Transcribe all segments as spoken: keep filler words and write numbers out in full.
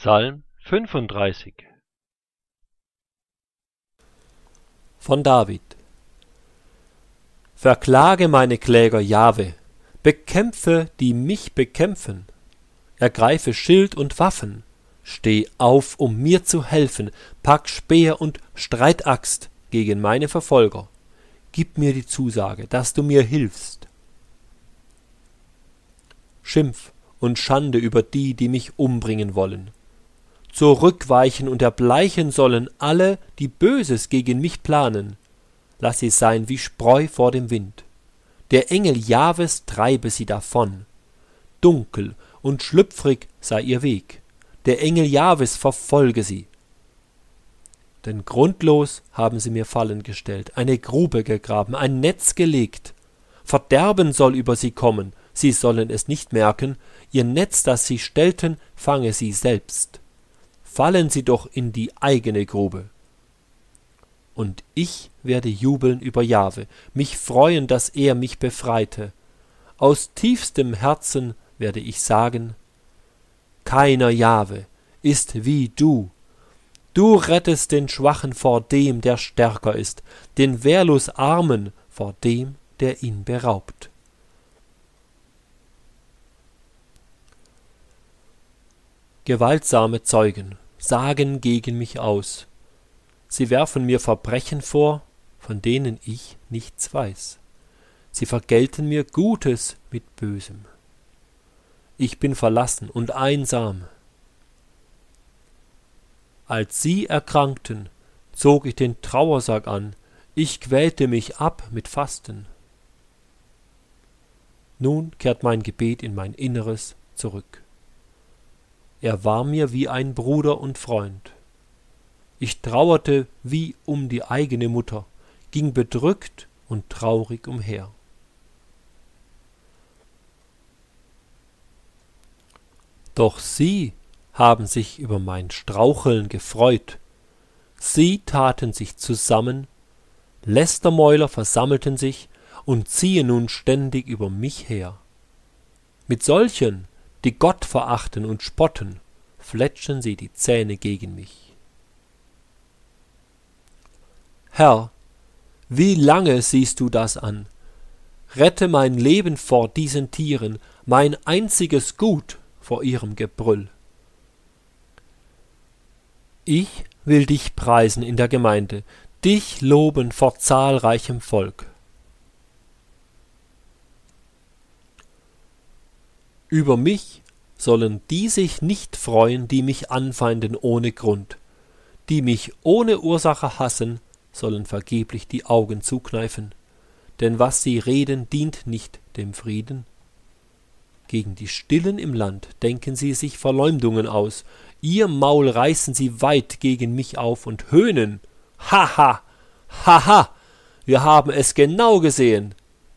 Psalm fünfunddreißig. Von David. Verklage meine Kläger, Jahwe, bekämpfe, die mich bekämpfen. Ergreife Schild und Waffen, steh auf, um mir zu helfen, pack Speer und Streitaxt gegen meine Verfolger. Gib mir die Zusage, dass du mir hilfst. Schimpf und Schande über die, die mich umbringen wollen. Zurückweichen und erbleichen sollen alle, die Böses gegen mich planen. Lass sie sein wie Spreu vor dem Wind. Der Engel Jahwes treibe sie davon. Dunkel und schlüpfrig sei ihr Weg. Der Engel Jahwes verfolge sie. Denn grundlos haben sie mir Fallen gestellt, eine Grube gegraben, ein Netz gelegt. Verderben soll über sie kommen, sie sollen es nicht merken, ihr Netz, das sie stellten, fange sie selbst. Fallen sie doch in die eigene Grube. Und ich werde jubeln über Jahwe, mich freuen, dass er mich befreite. Aus tiefstem Herzen werde ich sagen, keiner Jahwe ist wie du. Du rettest den Schwachen vor dem, der stärker ist, den wehrlos Armen vor dem, der ihn beraubt. Gewaltsame Zeugen sagen gegen mich aus. Sie werfen mir Verbrechen vor, von denen ich nichts weiß. Sie vergelten mir Gutes mit Bösem. Ich bin verlassen und einsam. Als sie erkrankten, zog ich den Trauersack an, ich quälte mich ab mit Fasten. Nun kehrt mein Gebet in mein Inneres zurück. Er war mir wie ein Bruder und Freund. Ich trauerte wie um die eigene Mutter, ging bedrückt und traurig umher. Doch sie haben sich über mein Straucheln gefreut. Sie taten sich zusammen, Lästermäuler versammelten sich und ziehen nun ständig über mich her. Mit solchen, die Gott verachten und spotten, fletschen sie die Zähne gegen mich. Herr, wie lange siehst du das an? Rette mein Leben vor diesen Tieren, mein einziges Gut vor ihrem Gebrüll. Ich will dich preisen in der Gemeinde, dich loben vor zahlreichem Volk. Über mich sollen die sich nicht freuen, die mich anfeinden ohne Grund. Die mich ohne Ursache hassen, sollen vergeblich die Augen zukneifen. Denn was sie reden, dient nicht dem Frieden. Gegen die Stillen im Land denken sie sich Verleumdungen aus. Ihr Maul reißen sie weit gegen mich auf und höhnen. Haha, haha, wir haben es genau gesehen.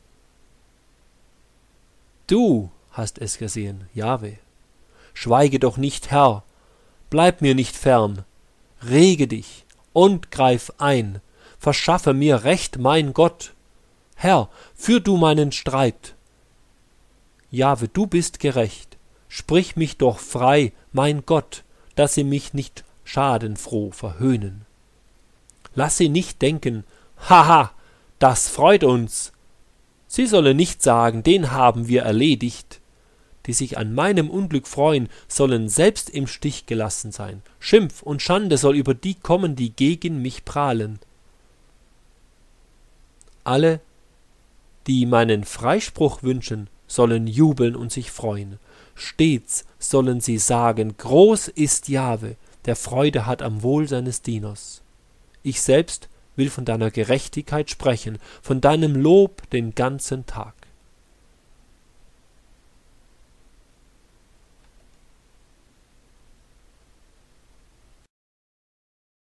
Du hast es gesehen, Jahwe. Schweige doch nicht, Herr, bleib mir nicht fern. Rege dich und greif ein, verschaffe mir Recht, mein Gott. Herr, führ du meinen Streit. Jahwe, du bist gerecht, sprich mich doch frei, mein Gott, dass sie mich nicht schadenfroh verhöhnen. Lass sie nicht denken, haha, das freut uns. Sie sollen nicht sagen, den haben wir erledigt. Die sich an meinem Unglück freuen, sollen selbst im Stich gelassen sein. Schimpf und Schande soll über die kommen, die gegen mich prahlen. Alle, die meinen Freispruch wünschen, sollen jubeln und sich freuen. Stets sollen sie sagen, groß ist Jahwe, der Freude hat am Wohl seines Dieners. Ich selbst will von deiner Gerechtigkeit sprechen, von deinem Lob den ganzen Tag.